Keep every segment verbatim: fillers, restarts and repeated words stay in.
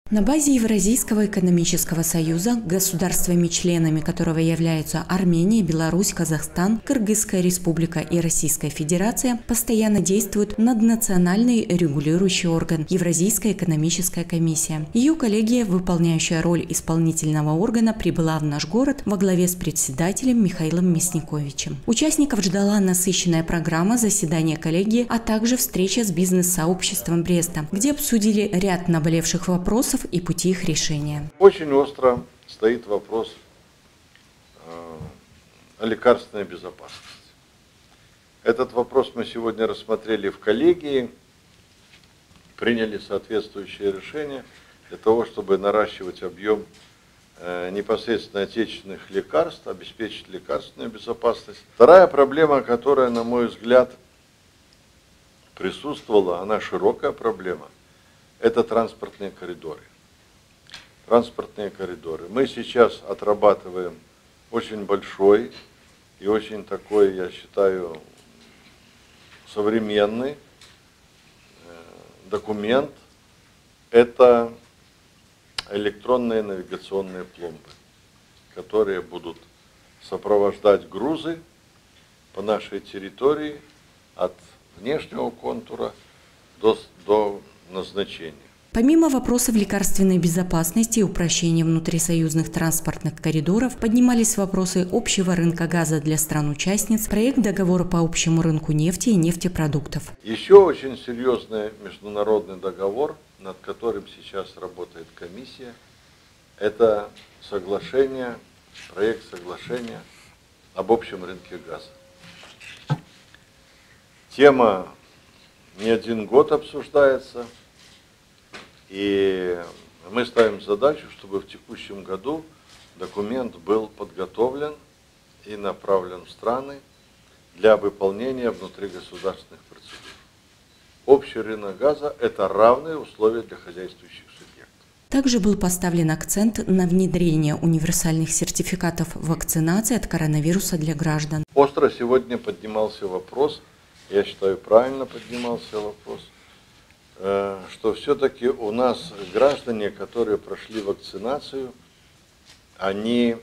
На базе Евразийского экономического союза, государствами-членами которого являются Армения, Беларусь, Казахстан, Кыргызская республика и Российская Федерация, постоянно действует наднациональный регулирующий орган Евразийская экономическая комиссия. Ее коллегия, выполняющая роль исполнительного органа, прибыла в наш город во главе с председателем Михаилом Мясниковичем. Участников ждала насыщенная программа заседания коллегии, а также встреча с бизнес-сообществом Бреста, где обсудили ряд наболевших вопросов и пути их решения. Очень остро стоит вопрос э, о лекарственной безопасности. Этот вопрос мы сегодня рассмотрели в коллегии, приняли соответствующее решение для того, чтобы наращивать объем э, непосредственно отечественных лекарств, обеспечить лекарственную безопасность. Вторая проблема, которая, на мой взгляд, присутствовала, она широкая проблема, это транспортные коридоры. Транспортные коридоры. Мы сейчас отрабатываем очень большой и очень такой, я считаю, современный документ. Это электронные навигационные пломбы, которые будут сопровождать грузы по нашей территории от внешнего контура до, до назначения. Помимо вопросов лекарственной безопасности и упрощения внутрисоюзных транспортных коридоров, поднимались вопросы общего рынка газа для стран-участниц, проект договора по общему рынку нефти и нефтепродуктов. Еще очень серьезный международный договор, над которым сейчас работает комиссия, это соглашение, проект соглашения об общем рынке газа. Тема не один год обсуждается. И мы ставим задачу, чтобы в текущем году документ был подготовлен и направлен в страны для выполнения внутригосударственных процедур. Общий рынок газа – это равные условия для хозяйствующих субъектов. Также был поставлен акцент на внедрение универсальных сертификатов вакцинации от коронавируса для граждан. Остро сегодня поднимался вопрос, я считаю, правильно поднимался вопрос, что все-таки у нас граждане, которые прошли вакцинацию, они,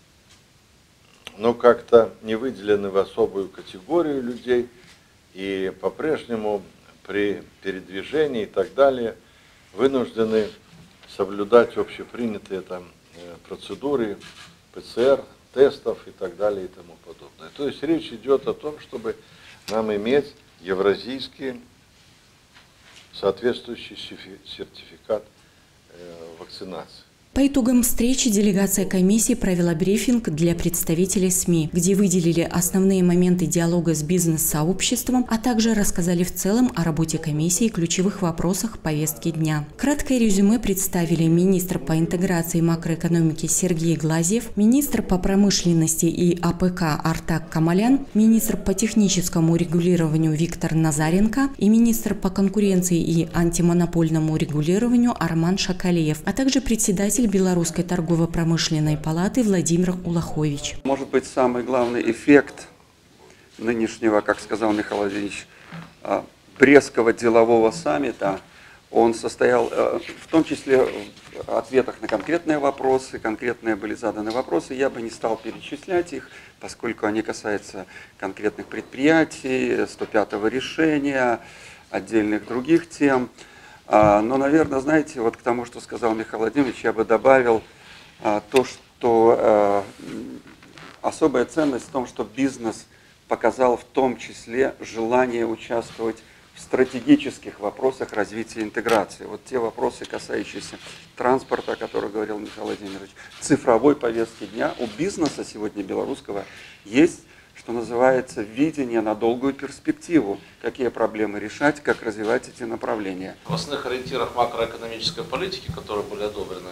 ну, как-то не выделены в особую категорию людей, и по-прежнему при передвижении и так далее вынуждены соблюдать общепринятые там процедуры ПЦР, тестов и так далее и тому подобное. То есть речь идет о том, чтобы нам иметь евразийские соответствующий сертификат вакцинации. По итогам встречи делегация комиссии провела брифинг для представителей СМИ, где выделили основные моменты диалога с бизнес-сообществом, а также рассказали в целом о работе комиссии и ключевых вопросах повестки дня. Краткое резюме представили министр по интеграции и макроэкономике Сергей Глазьев, министр по промышленности и АПК Артак Камалян, министр по техническому регулированию Виктор Назаренко и министр по конкуренции и антимонопольному регулированию Арман Шакалиев, а также председатель Белорусской торгово-промышленной палаты Владимир Улахович. Может быть, самый главный эффект нынешнего, как сказал Михаил Владимирович, Брестского делового саммита, он состоял в том числе в ответах на конкретные вопросы, конкретные были заданы вопросы, я бы не стал перечислять их, поскольку они касаются конкретных предприятий, сто пятого решения, отдельных других тем. Но, наверное, знаете, вот к тому, что сказал Михаил Владимирович, я бы добавил то, что особая ценность в том, что бизнес показал в том числе желание участвовать в стратегических вопросах развития интеграции. Вот те вопросы, касающиеся транспорта, о которых говорил Михаил Владимирович, цифровой повестки дня, у бизнеса сегодня белорусского есть, что называется, видение на долгую перспективу, какие проблемы решать, как развивать эти направления. В основных ориентирах макроэкономической политики, которые были одобрены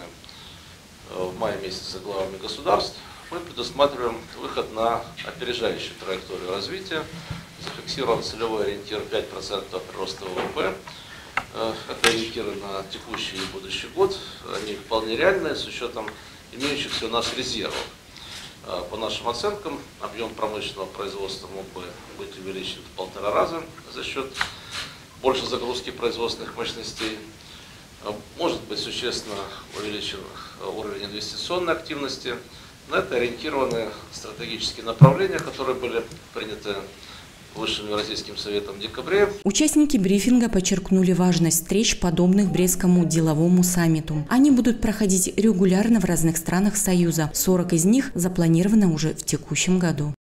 в мае месяце главами государств, мы предусматриваем выход на опережающую траекторию развития. Зафиксирован целевой ориентир пять процентов прироста ВВП. Это ориентиры на текущий и будущий год. Они вполне реальные с учетом имеющихся у нас резервов. По нашим оценкам, объем промышленного производства мог бы быть увеличен в полтора раза за счет большей загрузки производственных мощностей. Может быть существенно увеличен уровень инвестиционной активности. На это ориентированы стратегические направления, которые были приняты Высшим Евразийским советом в декабре. Участники брифинга подчеркнули важность встреч, подобных Брестскому деловому саммиту. Они будут проходить регулярно в разных странах Союза. сорок из них запланировано уже в текущем году.